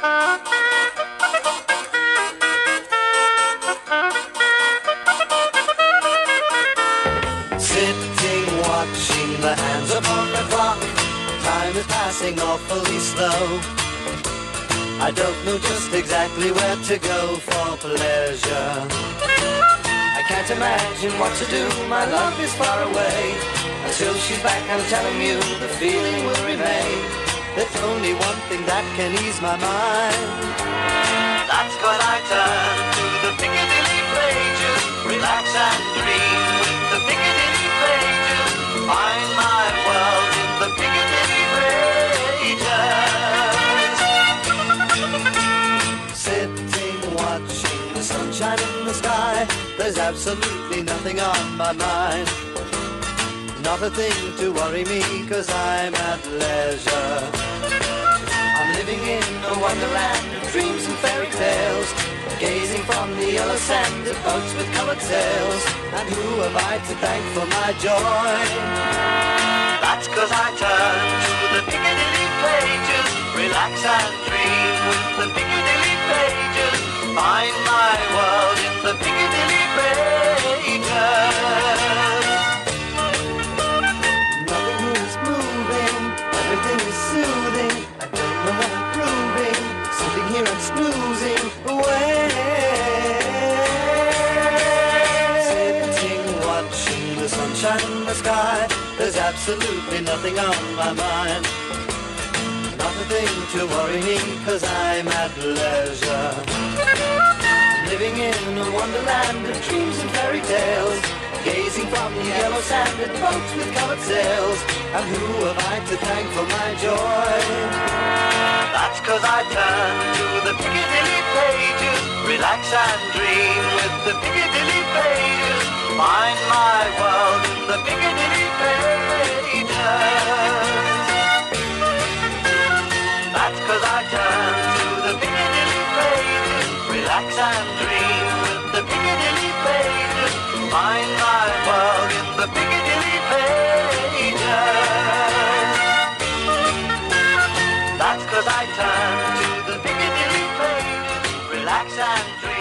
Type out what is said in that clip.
Sitting, watching the hands upon the clock. Time is passing awfully slow. I don't know just exactly where to go for pleasure. I can't imagine what to do, my love is far away. Until she's back, I'm telling you, the feeling will remain. There's only one thing that can ease my mind. That's when I turn to the Piccadilly Pages, relax and dream with the Piccadilly Pages. Find my world in the Piccadilly Pages. Sitting, watching the sunshine in the sky. There's absolutely nothing on my mind. Not a thing to worry me, 'cause I'm at leisure. I'm living in a wonderland of dreams and fairy tales, gazing from the yellow sanded boats with coloured sails. And who have I to thank for my joy? That's 'cause I turn to the Piccadilly Pages, relax and dream with the Piccadilly Pages. Find my world in the Piccadilly Pages. Everything is soothing, I don't know what I'm proving, sitting here and snoozing away. Sitting, watching the sunshine in the sky. There's absolutely nothing on my mind. Not a thing to worry me, 'cause I'm at leisure. Living in a wonderland of dreams and fairy tales, gazing from the yellow sanded boats with coloured sails. And who have I to thank for my joy? That's 'cause I turn to the Piccadilly Pages, relax and dream with the Piccadilly Pages. Find my world in the Piccadilly Pages. That's 'cause I turn to the Piccadilly Pages, relax and dream with the Piccadilly Pages. Find my world in the Piccadilly Pages. That's 'cause I turn to the Piccadilly Pages, relax and dream.